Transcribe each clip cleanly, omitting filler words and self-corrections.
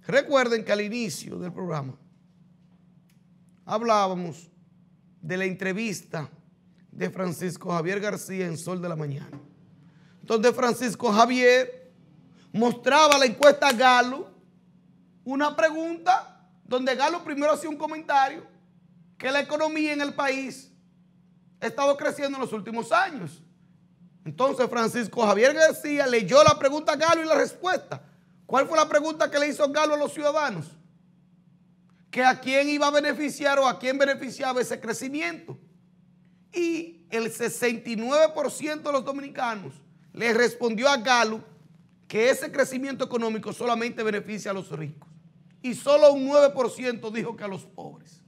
Recuerden que al inicio del programa hablábamos de la entrevista de Francisco Javier García en Sol de la Mañana, donde Francisco Javier mostraba la encuesta Gallup, una pregunta donde Gallup primero hacía un comentario que la economía en el país ha estado creciendo en los últimos años. Entonces Francisco Javier García leyó la pregunta Gallup y la respuesta. ¿Cuál fue la pregunta que le hizo Gallup a los ciudadanos? Que a quién iba a beneficiar o a quién beneficiaba ese crecimiento. Y el 69% de los dominicanos le respondió a Gallup que ese crecimiento económico solamente beneficia a los ricos. Y solo un 9% dijo que a los pobres.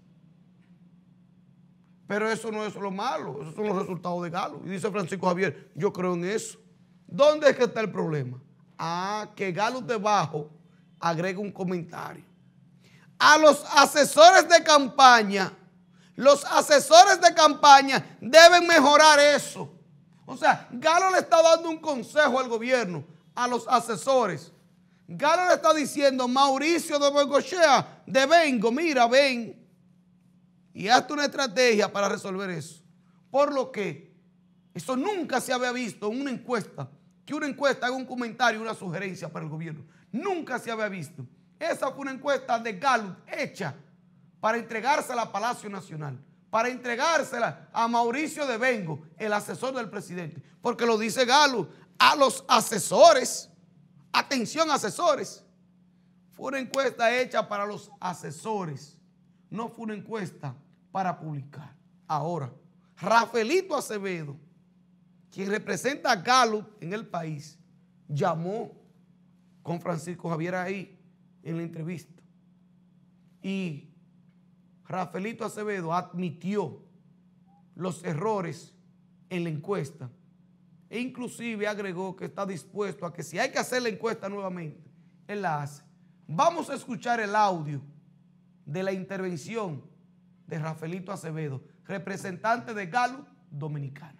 Pero eso no es lo malo, esos son los resultados de Gallup. Y dice Francisco Javier, yo creo en eso. ¿Dónde es que está el problema? Que Gallup debajo agrega un comentario. A los asesores de campaña, los asesores de campaña deben mejorar eso. O sea, Gallup le está dando un consejo al gobierno, a los asesores. Gallup le está diciendo, Mauricio de Bengochea, de Vengo, mira, ven y hazte una estrategia para resolver eso. Por lo que eso nunca se había visto en una encuesta, que una encuesta haga un comentario, una sugerencia para el gobierno. Nunca se había visto. Esa fue una encuesta de Gallup hecha para entregársela a Palacio Nacional, para entregársela a Mauricio de Vengo, el asesor del presidente. Porque lo dice Gallup, a los asesores, atención asesores, fue una encuesta hecha para los asesores, no fue una encuesta para publicar. Ahora, Rafaelito Acevedo, quien representa a Gallup en el país, llamó con Francisco Javier ahí en la entrevista. Y Rafaelito Acevedo admitió los errores en la encuesta e inclusive agregó que está dispuesto a que si hay que hacer la encuesta nuevamente, él la hace. Vamos a escuchar el audio de la intervención de Rafaelito Acevedo, representante de Gallup Dominicana.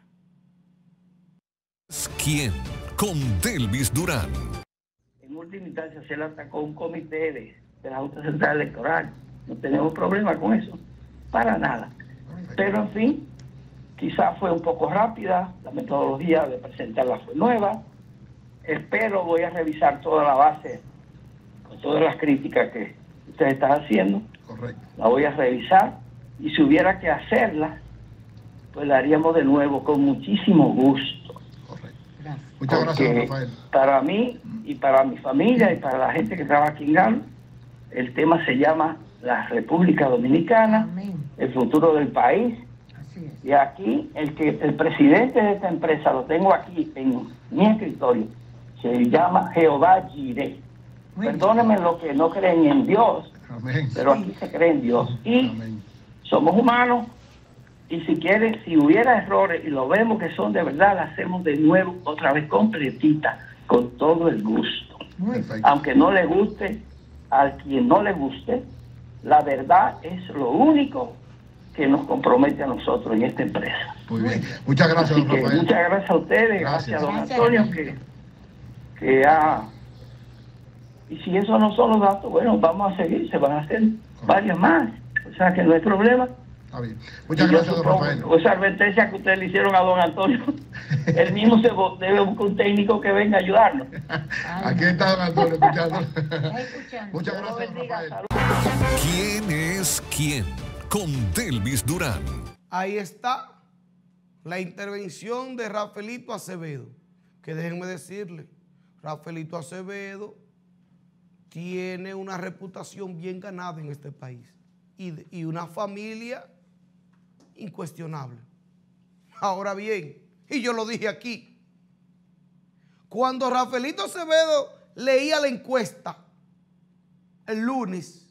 ¿Quién? Con Delvis Durán. En última instancia se le atacó un comité de la Junta Central Electoral. No tenemos problema con eso, para nada. Pero en fin, quizás fue un poco rápida, la metodología de presentarla fue nueva. Espero, voy a revisar toda la base, con todas las críticas que ustedes están haciendo. Correcto. La voy a revisar y si hubiera que hacerla, pues la haríamos de nuevo con muchísimo gusto. Muchas gracias, Rafael. Para mí y para mi familia y para la gente que trabaja aquí en Gallup, el tema se llama la República Dominicana, el futuro del país. Así es. Y aquí el presidente de esta empresa, lo tengo aquí en mi escritorio, se llama Jehová Jireh. Perdónenme los que no creen en Dios, amén, pero aquí se cree en Dios. Y amén, somos humanos. Y si quiere, si hubiera errores y lo vemos que son de verdad, la hacemos de nuevo, otra vez completita, con todo el gusto. Aunque no le guste, a quien no le guste, la verdad es lo único que nos compromete a nosotros en esta empresa. Muy bien. Muchas gracias, don Rafael. Muchas gracias a ustedes, gracias a don Antonio, que ha... Y si esos no son los datos, bueno, vamos a seguir, se van a hacer varios más. O sea que no hay problema. Está bien. Muchas gracias, don Rafael. Esa advertencia que ustedes le hicieron a don Antonio, él mismo debe buscar un técnico que venga a ayudarnos. Aquí está don Antonio escuchando. Muchas gracias, don Rafael. ¿Quién es quién? Con Delvis Durán. Ahí está la intervención de Rafaelito Acevedo, que déjenme decirle, Rafaelito Acevedo tiene una reputación bien ganada en este país y una familia incuestionable. Ahora bien, y yo lo dije aquí, cuando Rafaelito Acevedo leía la encuesta el lunes,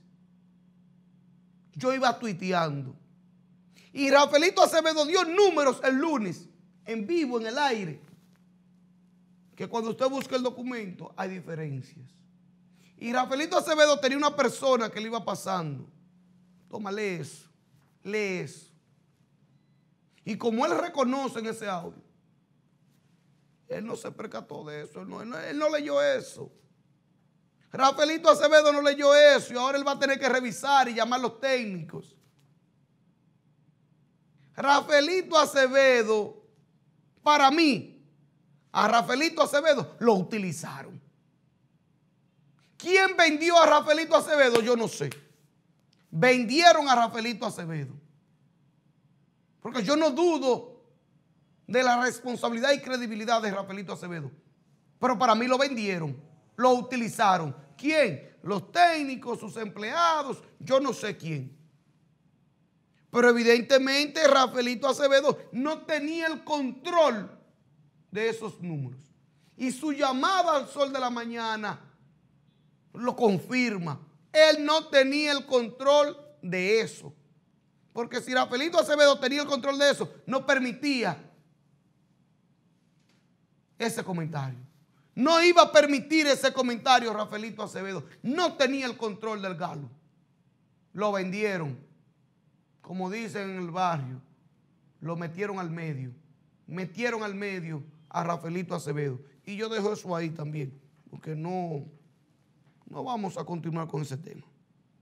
yo iba tuiteando y Rafaelito Acevedo dio números el lunes en vivo, en el aire, que cuando usted busca el documento hay diferencias. Y Rafaelito Acevedo tenía una persona que le iba pasando. Toma, lee eso, lee eso. Y como él reconoce en ese audio, él no se percató de eso, él no leyó eso. Rafaelito Acevedo no leyó eso y ahora él va a tener que revisar y llamar a los técnicos. Rafaelito Acevedo, para mí, a Rafaelito Acevedo lo utilizaron. ¿Quién vendió a Rafaelito Acevedo? Yo no sé. Vendieron a Rafaelito Acevedo. Porque yo no dudo de la responsabilidad y credibilidad de Rafaelito Acevedo. Pero para mí lo vendieron, lo utilizaron. ¿Quién? Los técnicos, sus empleados, yo no sé quién. Pero evidentemente Rafaelito Acevedo no tenía el control de esos números. Y su llamada al Sol de la Mañana lo confirma. Él no tenía el control de eso. Porque si Rafaelito Acevedo tenía el control de eso, no permitía ese comentario. No iba a permitir ese comentario Rafaelito Acevedo. No tenía el control del galo. Lo vendieron. Como dicen en el barrio, lo metieron al medio. Metieron al medio a Rafaelito Acevedo. Y yo dejo eso ahí también, porque no vamos a continuar con ese tema.